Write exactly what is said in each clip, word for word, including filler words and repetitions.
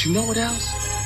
But you know what else?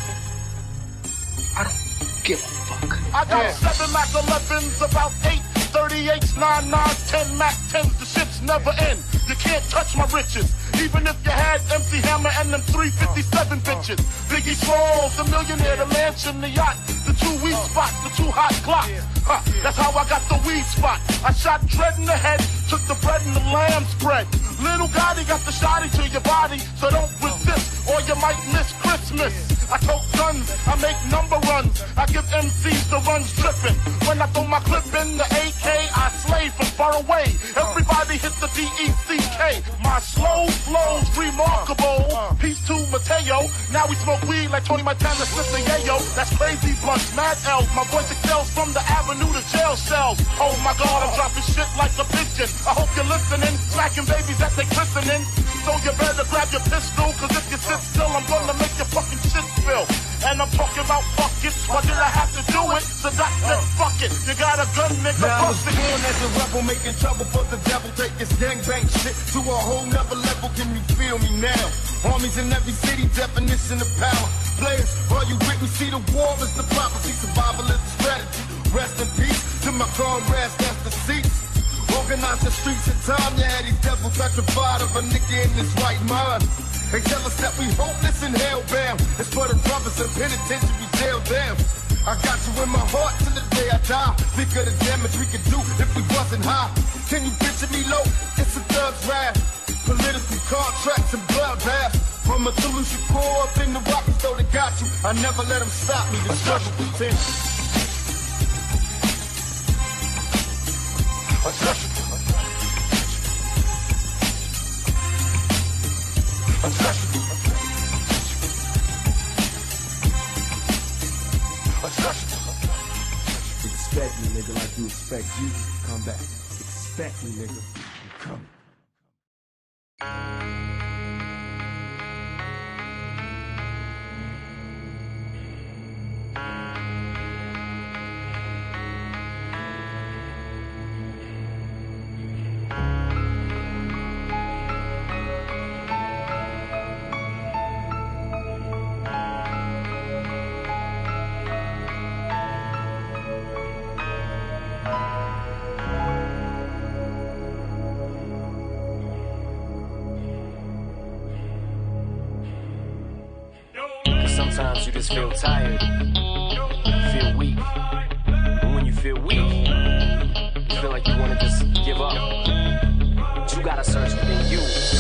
I don't give a fuck. I got yeah. seven Mac elevens, about eight thirty-eights, nine nines, ten Mac tens. The ships never end. You can't touch my riches. Even if you had M C Hammer and them three fifty-seven bitches. Biggie Smalls, the millionaire, the mansion, the yacht, the two weed spots, the two hot clocks. Huh, that's how I got the weed spot. I shot dread in the head, took the bread and the lamb spread. Little Gotti got the shotty to your body, so don't resist or you might miss Christmas. I tote guns, I make number runs, I give M Cs the runs tripping. When I throw my clip in the A K, I slay from far away. Everybody hit the D E C K. My slow flow's remarkable. Peace to Mateo. Now we smoke weed like Tony Montana, Smith and Yayo. That's crazy blunts, mad L's. My voice excels from the avenue to jail cells. Oh my God, I'm dropping shit like a pigeon. I hope you're listening, smacking babies that they christening. So you better grab your pistol, cause if you sit still, I'm gonna make your fucking shit spill. And I'm talking about fuck it. Why did I have to do it? So Doc said fuck it. You got a gun, nigga, now I was bust it. born as a rebel, making trouble for the devil. Take this gangbang shit to a whole nother level. Can you feel me now? Armies in every city, definition of power. Players, are you with me? See, the war is the prophecy. Survival is the strategy. Rest in peace to my comrades, that's the seats. Organize the streets in time, yeah, these devils petrified of a nigga in his right mind. They tell us that we hopeless and hellbound. It's for the brothers in penitentiary jail down. I got you in my heart till the day I die. Think of the damage we could do if we wasn't high. Can you picture me low? It's a thug's rap. Political contracts and blood baths. From a solution core up in the Rockies, though they got you. I never let them stop me. The struggle continues. Untouchable. Untouchable. Untouchable. Expect me, nigga, like you expect you. Come back. Expect me, nigga. I'm coming. Sometimes you just feel tired, feel weak. And when you feel weak, you feel like you want to just give up. But you gotta search within you.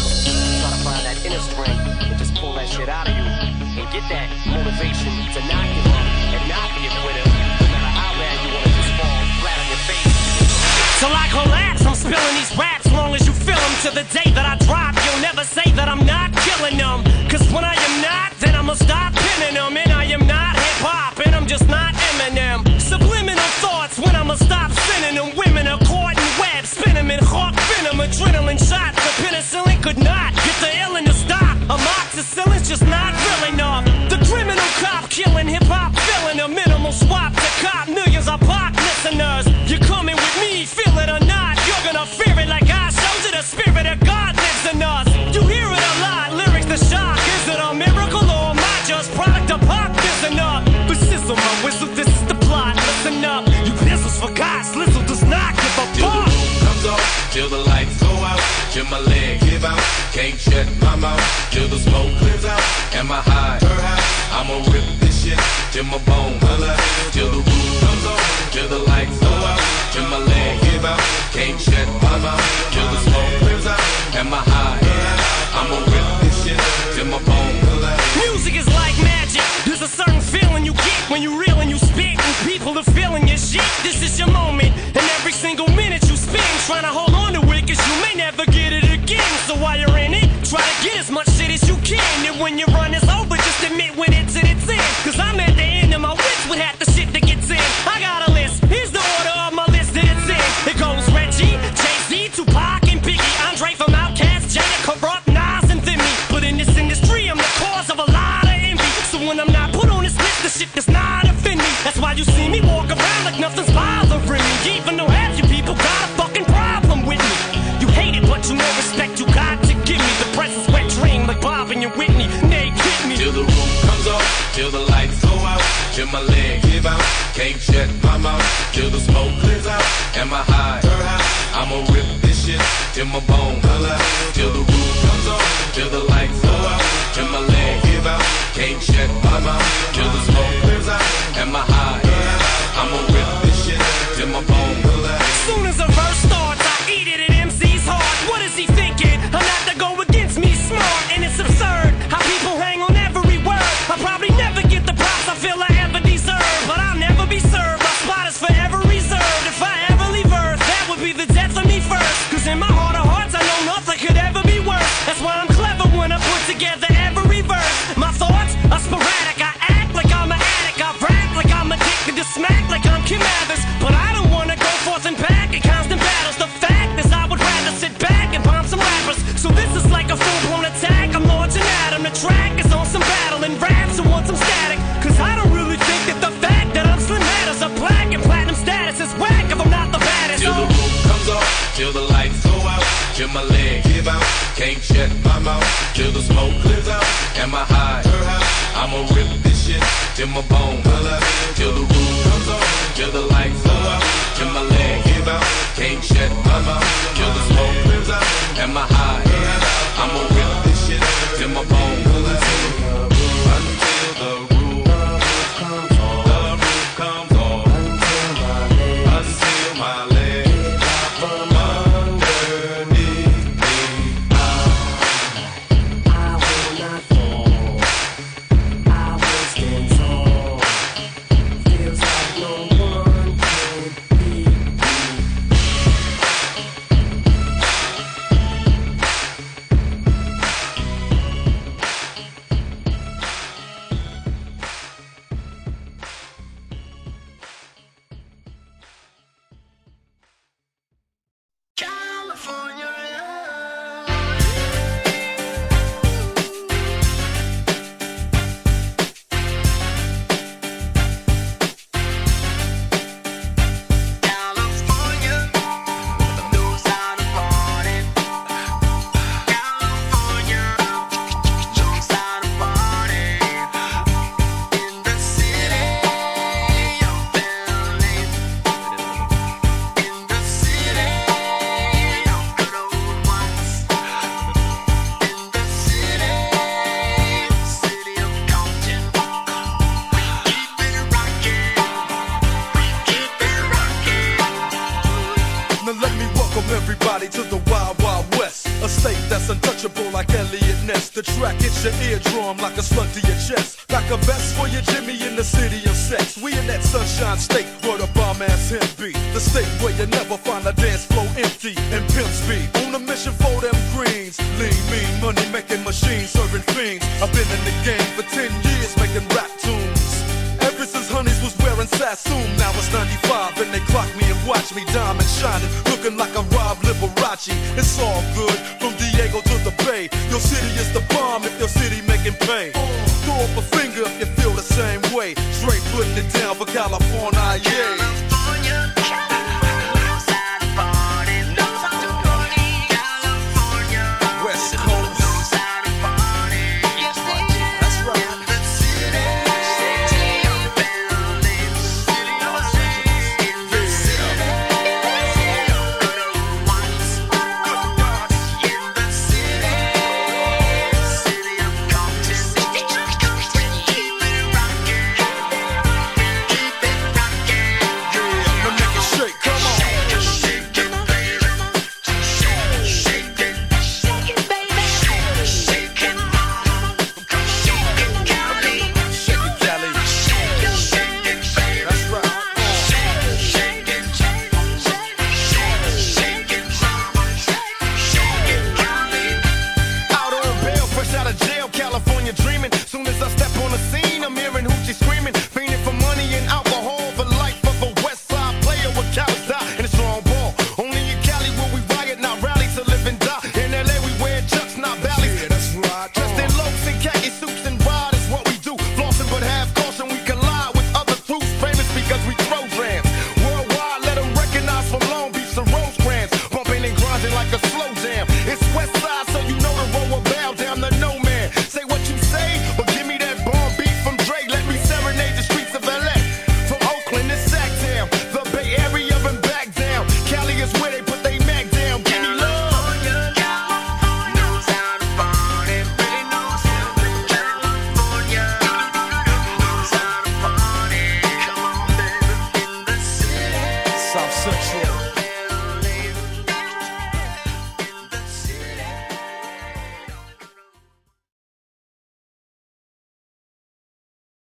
Try to find that inner strength and just pull that shit out of you. And get that motivation to not give up and not give with it. No matter how bad you want to just fall flat on your face. Till I collapse, I'm spilling these raps long as you feel them. To the day that I drop, you'll never say that I'm not killing them. Cause when I am not, then I'ma stop pinning them. And I am not hip-hop, and I'm just not Eminem. Subliminal thoughts when I'ma stop sending them. Women are caught in webs, spin them in hawk venom. Adrenaline shots, the penicillin could not get the illin to stop. Amoxicillin's just not real enough. The criminal cop killing hip-hop, filling a minimal swap to cop. Millions of pop listeners, you're coming with me, feel it or not. You're gonna fear it like I showed you. The spirit of God lives in us. You hear it a lot, lyrics the shock. Is it a miracle or am I just product of pop? Listen up, but sizzle my whistle, this is the plot. Listen up, you pistols for God, Slizzle does not give a fuck. Till the roof comes off, till the lights go out, till my leg give out, can't shut my mouth, till the smoke clears out, and my high, her high, I'ma rip this shit, till my bone holla, till the roof comes off, till the lights go out, till my leg give out, can't shut my mouth, till the smoke clears out, and my high, I'ma rip this shit, till my bone holla. Music is like magic. There's a certain feeling you get when you reel and you spit, and people are feeling your shit. This is your moment, and every single minute you spend trying to hold on to it, cause you may never get it again. So while you're in it, try to get as much shit as you can. And when your run is over, just admit when it's in its end. Cause I'm at the end of my wits with half the shit that gets in. I got a list, here's the order of my list that it's in. It goes Reggie, Jay-Z, Tupac, and Biggie, Andre from Outkast, Jada, Corrupt, Nas, and Vimy. But in this industry, I'm the cause of a lot of envy. So when I'm not put on this list, the shit does not offend me. That's why you see me walk around like nothing's bothering me. Even though half you people got a fucking problem with me. You hate it, but you know respect you got to give me. The presence wet dream like Bob and your Whitney. Nay, kid me. Till the roof comes shut my mouth till the smoke clears out. Am I high? I'ma rip this shit till my bone holla, till the roof comes on, till the lights go out, till my leg give out. Can't shut my mouth till the smoke clears out. Am I high? I'ma rip this shit till my bone holla. Soon as a verse starts, I eat it at M C's heart. What is he thinking? I'm not to go against me, smart, and it's absurd how people hang on every word. I probably never get the props I feel I ever deserve, but I'll never be served. My spot is forever reserved. If I ever leave Earth, that would be the death of me first. Cause in my heart of hearts, I know nothing could ever be worse. That's why I'm clever when I put together every verse. My thoughts are sporadic. I act like I'm an addict. I rap like I'm addicted to smack like I'm Kim Mathers. But I don't wanna go forth and back in constant battles. The fact is I would rather sit back and bomb some rappers. So this is like a full-blown attack. I'm launching at 'em. The track is on some battle and raps and want some static. Cause I don't really think that the fact that I'm Slim matters. A black and platinum status is whack if I'm not the baddest. Till the roof comes off, till the lights go out, till my leg give out. Can't shut my mouth till the smoke clears out. Am I high? I'ma rip this shit till my bone holla, till the roof comes off, till the lights go out, till my leg give out. Can't shut my mouth till the smoke clears out. Am I high? I'ma rip this shit till my bone holla, until the roof comes off, the roof comes off, until my leg from underneath me. I will not fall. I will stand tall. Feels like no one can beat me. Everybody to the Wild Wild West, a state that's untouchable like Elliot Ness. The track hits your eardrum like a slug to your chest, like a vest for your Jimmy in the city of sex. We in that sunshine state where the bomb ass him be, the state where you never find a dance floor empty and pimp speed. On a mission for them greens, lean, mean, money making machines serving fiends. I've been in the game for ten years making rap tunes. Ever since Honeys was wearing Sassoon, now it's ninety-five and they clock me and watch me diamond shining, looking like I'm Rob Liberace. It's all good from Diego to the Bay. Your city is the bomb if your city making pay. Throw up a finger if you feel the same way. Straight putting it down for California, yeah.